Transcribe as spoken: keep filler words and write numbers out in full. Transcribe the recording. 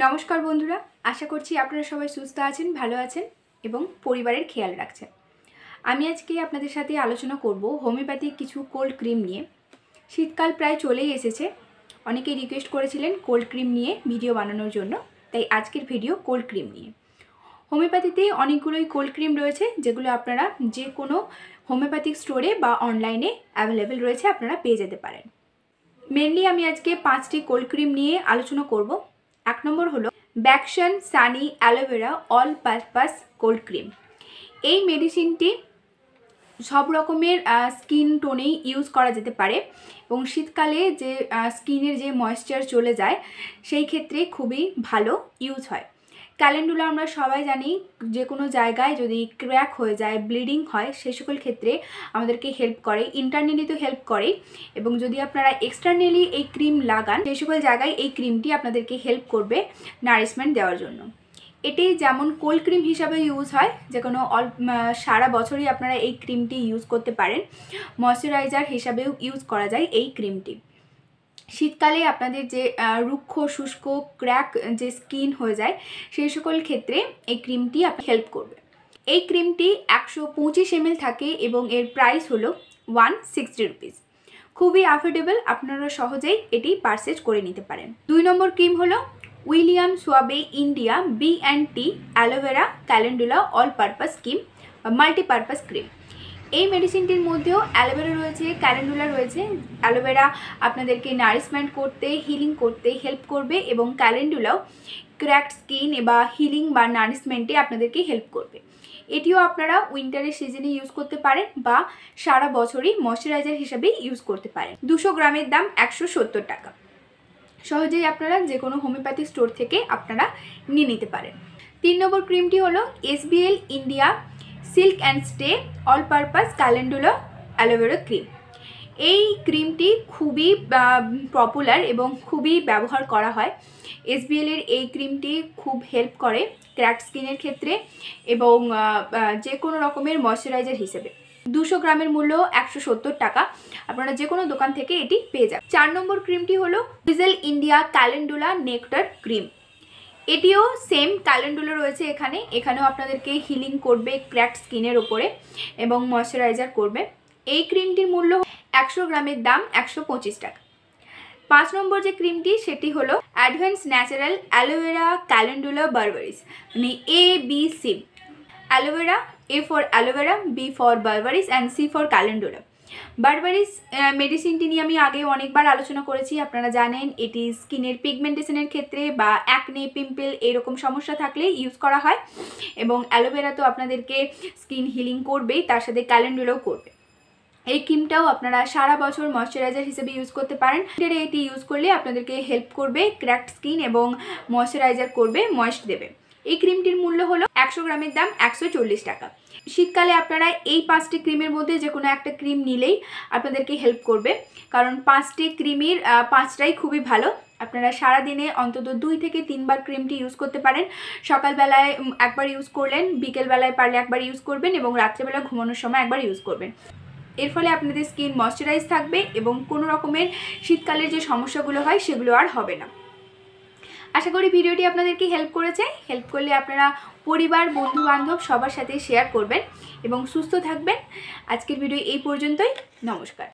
নমস্কার বন্ধুরা, আশা করছি আপনারা সবাই সুস্থ আছেন, ভালো আছেন এবং পরিবারের খেয়াল রাখছেন। আমি আজকে আপনাদের সাথে আলোচনা করব হোমিওপ্যাথিক কিছু কোল্ড ক্রিম নিয়ে। শীতকাল প্রায় চলেই এসেছে, অনেকেই রিকোয়েস্ট করেছিলেন কোল্ড ক্রিম নিয়ে ভিডিও বানানোর জন্য, তাই আজকের ভিডিও কোল্ড ক্রিম নিয়ে। হোমিওপ্যাথিতে অনেকগুলোই কোল্ড ক্রিম রয়েছে, যেগুলো আপনারা যে কোনো হোমিওপ্যাথিক স্টোরে বা অনলাইনে অ্যাভেলেবেল রয়েছে, আপনারা পেয়ে যেতে পারেন। মেনলি আমি আজকে পাঁচটি কোল্ড ক্রিম নিয়ে আলোচনা করব। এক নম্বর হলো Bakson sunny aloe vera all purpose cold cream. এই মেডিসিনটি সব রকমের স্কিন টোনেই ইউজ করা যেতে পারে এবং শীতকালে যে স্কিনের যে ময়েশ্চার চলে যায় সেই ক্ষেত্রে খুবই ভালো ইউজ হয়। ক্যালেন্ডুলা আমরা সবাই জানি, যে কোনো জায়গায় যদি ক্র্যাক হয়ে যায়, ব্লিডিং হয়, সেই সকল ক্ষেত্রে আমাদেরকে হেল্প করে, ইন্টারনালি তো হেল্প করে, এবং যদি আপনারা এক্সটার্নালি এই ক্রিম লাগান সেই সকল জায়গায় এই ক্রিমটি আপনাদেরকে হেল্প করবে নারিশমেন্ট দেওয়ার জন্য। এটি যেমন কোল্ড ক্রিম হিসাবে ইউজ হয়, যে কোনো অল সারা বছরই আপনারা এই ক্রিমটি ইউজ করতে পারেন। ময়শ্চারাইজার হিসাবেও ইউজ করা যায় এই ক্রিমটি। শীতকালে আপনাদের যে রুক্ষ শুষ্ক ক্র্যাক যে স্কিন হয়ে যায় সেই সকল ক্ষেত্রে এই ক্রিমটি আপনাকে হেল্প করবে। এই ক্রিমটি একশো পঁচিশ এমএল থাকে এবং এর প্রাইস হলো ওয়ান সিক্সটি রুপিস। খুবই অ্যাফোর্ডেবল, আপনারা সহজেই এটি পারচেজ করে নিতে পারেন। দুই নম্বর ক্রিম হলো William Schwabe India B and T aloe vera calendula all purpose cream multipurpose cream. এই মেডিসিনটির মধ্যেও অ্যালোভেরা রয়েছে, ক্যালেন্ডুলা রয়েছে। অ্যালোভেরা আপনাদেরকে নারিশমেন্ট করতে, হিলিং করতে হেল্প করবে এবং ক্যালেন্ডুলাও ক্র্যাকড স্কিন বা হিলিং বা নারিশমেন্টে আপনাদেরকে হেল্প করবে। এটিও আপনারা উইন্টারের সিজনে ইউজ করতে পারেন বা সারা বছরই ময়শ্চারাইজার হিসাবে ইউজ করতে পারেন। দুশো গ্রামের দাম একশো সত্তর টাকা। সহজেই আপনারা যে কোনো হোমিওপ্যাথি স্টোর থেকে আপনারা নিয়ে নিতে পারেন। তিন নম্বর ক্রিমটি হলো SBL India silk and stay all purpose calendula aloe vera cream. এই ক্রিমটি খুবই পপুলার এবং খুবই ব্যবহার করা হয়। এসবিএলের এই ক্রিমটি খুব হেল্প করে ক্র্যাক স্কিনের ক্ষেত্রে এবং যে কোনো রকমের ময়শ্চারাইজার হিসেবে। দুশো গ্রামের মূল্য একশো সত্তর টাকা। আপনারা যে কোনো দোকান থেকে এটি পেয়ে যাবেন। চার নম্বর ক্রিমটি হলো Wheezal India calendula nectar cream. এটিও সেম ক্যালেন্ডুলা রয়েছে এখানে, এখানেও আপনাদেরকে হিলিং করবে ক্র্যাকড স্কিনের ওপরে এবং ময়শ্চারাইজার করবে। এই ক্রিমটির মূল্য একশো গ্রামের দাম একশো পঁচিশ টাকা। পাঁচ নম্বর যে ক্রিমটি সেটি হলো advance natural aloe vera calendula berberis, মানে A B C. Aloe vera, A for aloe vera, B for berberis and C for calendula. Berberis মেডিসিনটি নিয়ে আমি আগে অনেকবার আলোচনা করেছি, আপনারা জানেন এটি স্কিনের পিগমেন্টেশনের ক্ষেত্রে বা অ্যাকনে, পিম্পল এরকম সমস্যা থাকলে ইউজ করা হয় এবং অ্যালোভেরা তো আপনাদেরকে স্কিন হিলিং করবেই, তার সাথে ক্যালেন্ডুলাও করবে। এই ক্রিমটাও আপনারা সারা বছর ময়শ্চারাইজার হিসেবে ইউজ করতে পারেন। এটি ইউজ করলে আপনাদেরকে হেল্প করবে ক্র্যাকড স্কিন এবং ময়শ্চারাইজার করবে, ময়েস্ট দেবে। এই ক্রিমটির মূল্য হলো একশো গ্রামের দাম একশো চল্লিশ টাকা। শীতকালে আপনারা এই পাঁচটি ক্রিমের মধ্যে যে কোনো একটা ক্রিম নিলেই আপনাদেরকে হেল্প করবে, কারণ পাঁচটি ক্রিমের পাঁচটাই খুবই ভালো। আপনারা সারাদিনে অন্তত দুই থেকে তিনবার ক্রিমটি ইউজ করতে পারেন। সকালবেলায় একবার ইউজ করলেন, বিকেলবেলায় পারলে একবার ইউজ করবেন এবং রাত্রেবেলা ঘুমানোর সময় একবার ইউজ করবেন। এর ফলে আপনাদের স্কিন ময়শ্চারাইজ থাকবে এবং কোনো রকমের শীতকালের যে সমস্যাগুলো হয় সেগুলো আর হবে না। আশা করি ভিডিওটি আপনাদেরকে হেল্প করেছে। হেল্প করলে আপনারা পরিবার, বন্ধু বান্ধব সবার সাথে শেয়ার করবেন এবং সুস্থ থাকবেন। আজকের ভিডিও এই পর্যন্তই। নমস্কার।